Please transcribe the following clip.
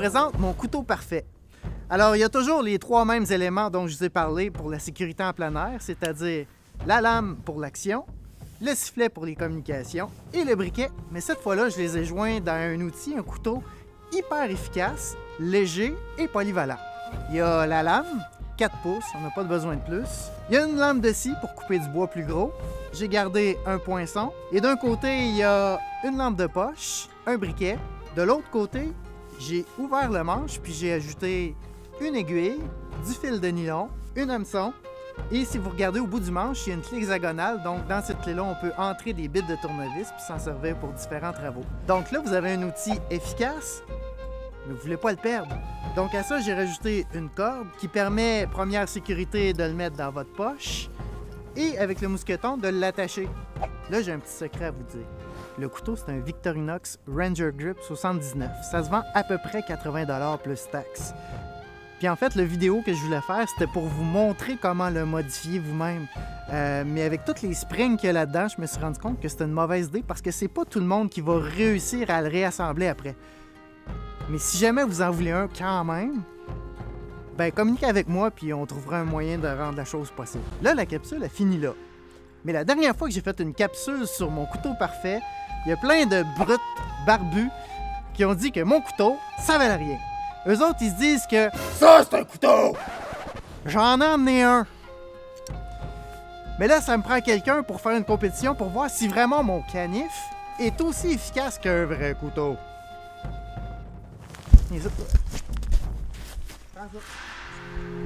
présente mon couteau parfait. Alors, il y a toujours les trois mêmes éléments dont je vous ai parlé pour la sécurité en plein air, c'est-à-dire la lame pour l'action, le sifflet pour les communications et le briquet. Mais cette fois-là, je les ai joints dans un outil, un couteau hyper efficace, léger et polyvalent. Il y a la lame, 4 pouces, on n'a pas besoin de plus. Il y a une lame de scie pour couper du bois plus gros. J'ai gardé un poinçon. Et d'un côté, il y a une lampe de poche, un briquet. De l'autre côté, j'ai ouvert le manche, puis j'ai ajouté une aiguille, du fil de nylon, une hameçon. Et si vous regardez au bout du manche, il y a une clé hexagonale. Donc, dans cette clé-là, on peut entrer des bits de tournevis puis s'en servir pour différents travaux. Donc là, vous avez un outil efficace, mais vous ne voulez pas le perdre. Donc à ça, j'ai rajouté une corde qui permet, première sécurité, de le mettre dans votre poche et avec le mousqueton, de l'attacher. Là, j'ai un petit secret à vous dire. Le couteau, c'est un Victorinox Ranger Grip 79. Ça se vend à peu près 80 $ plus taxes. Puis en fait, la vidéo que je voulais faire, c'était pour vous montrer comment le modifier vous-même. Mais avec toutes les springs qu'il y a là-dedans, je me suis rendu compte que c'était une mauvaise idée parce que c'est pas tout le monde qui va réussir à le réassembler après. Mais si jamais vous en voulez un quand même, ben communiquez avec moi puis on trouvera un moyen de rendre la chose possible. Là, la capsule a fini là. Mais la dernière fois que j'ai fait une capsule sur mon couteau parfait, il y a plein de brutes barbus qui ont dit que mon couteau, ça valait rien. Eux autres, ils se disent que ça, c'est un couteau! J'en ai emmené un. Mais là, ça me prend quelqu'un pour faire une compétition pour voir si vraiment mon canif est aussi efficace qu'un vrai couteau. Les autres, prends ça.